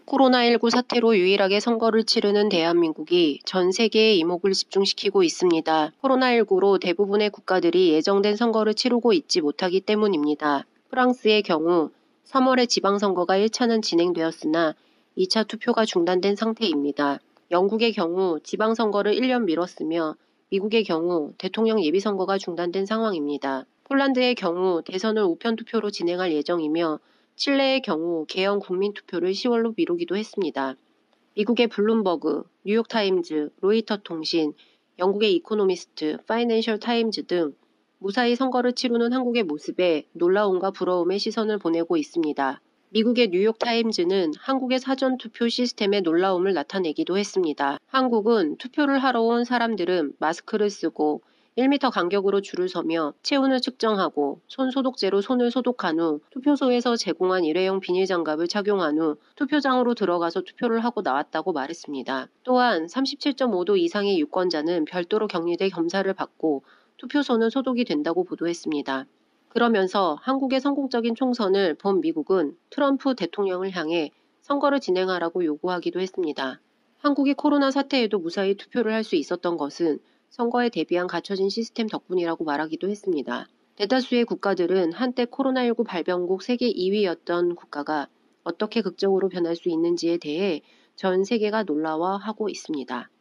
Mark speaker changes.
Speaker 1: 코로나19 사태로 유일하게 선거를 치르는 대한민국이 전 세계의 이목을 집중시키고 있습니다. 코로나19로 대부분의 국가들이 예정된 선거를 치르고 있지 못하기 때문입니다. 프랑스의 경우 3월에 지방선거가 1차는 진행되었으나 2차 투표가 중단된 상태입니다. 영국의 경우 지방선거를 1년 미뤘으며 미국의 경우 대통령 예비선거가 중단된 상황입니다. 폴란드의 경우 대선을 우편투표로 진행할 예정이며 칠레의 경우 개헌 국민투표를 10월로 미루기도 했습니다. 미국의 블룸버그, 뉴욕타임즈, 로이터 통신, 영국의 이코노미스트, 파이낸셜 타임즈 등 무사히 선거를 치르는 한국의 모습에 놀라움과 부러움의 시선을 보내고 있습니다. 미국의 뉴욕타임즈는 한국의 사전투표 시스템에 놀라움을 나타내기도 했습니다. 한국은 투표를 하러 온 사람들은 마스크를 쓰고 1m 간격으로 줄을 서며 체온을 측정하고 손소독제로 손을 소독한 후 투표소에서 제공한 일회용 비닐장갑을 착용한 후 투표장으로 들어가서 투표를 하고 나왔다고 말했습니다. 또한 37.5도 이상의 유권자는 별도로 격리돼 검사를 받고 투표소는 소독이 된다고 보도했습니다. 그러면서 한국의 성공적인 총선을 본 미국은 트럼프 대통령을 향해 선거를 진행하라고 요구하기도 했습니다. 한국이 코로나 사태에도 무사히 투표를 할 수 있었던 것은 선거에 대비한 갖춰진 시스템 덕분이라고 말하기도 했습니다. 대다수의 국가들은 한때 코로나19 발병국 세계 2위였던 국가가 어떻게 극적으로 변할 수 있는지에 대해 전 세계가 놀라워하고 있습니다.